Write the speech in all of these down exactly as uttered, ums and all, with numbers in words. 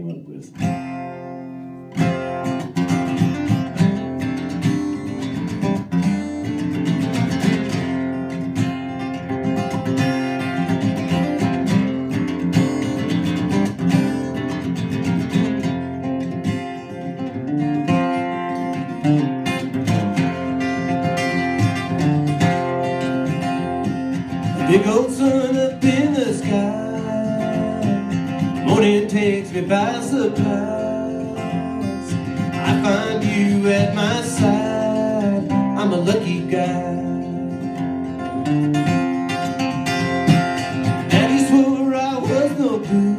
came up with. Big old sun up in the sky, morning takes me by surprise. I find you at my side, I'm a lucky guy. Daddy swore I was no good,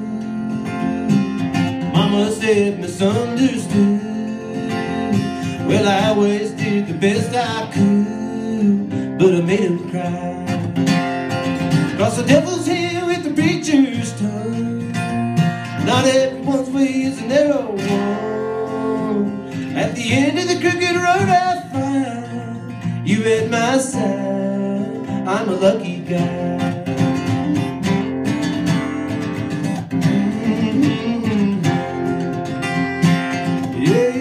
Mama said misunderstood. Well, I always did the best I could, but I made him cry. Cause the devil's here with the preacher's tongue. Not everyone's way is a narrow one. At the end of the crooked road I find you at my side, I'm a lucky guy. Mm-hmm. Yeah.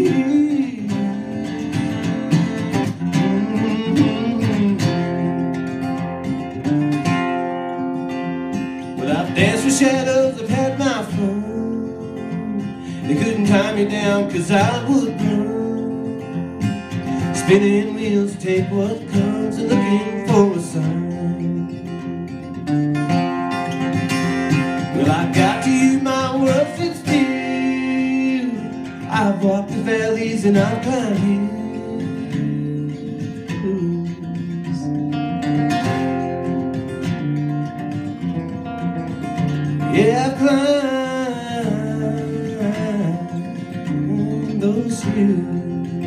I've danced with shadows, I've had my fun. They couldn't tie me down cause I would run. Spinning wheels take what comes and looking for a sign. Well, I got to you, my world sits still. I've walked the valleys and I've climbed hills. Yeah, I've climbed those hills.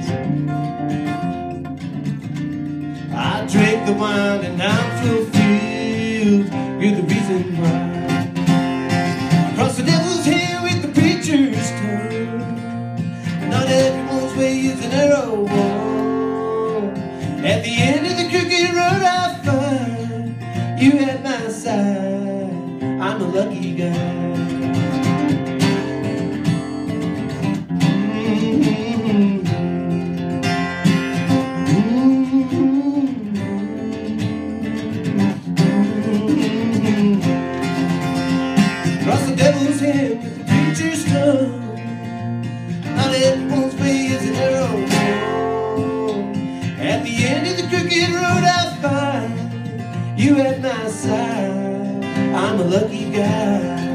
I drank the wine and I'm fulfilled. You're the reason why. Across the devil's hill with the preacher's tongue. Not everyone's way is a narrow one. At the end of the crooked road I find you at my side, I'm a lucky guy. Mm-hmm. Mm-hmm. Cross the devil's hand with the preacher's tongue. Not everyone's way is a narrow one. At the end of the crooked road I find you at my side, I'm a lucky guy.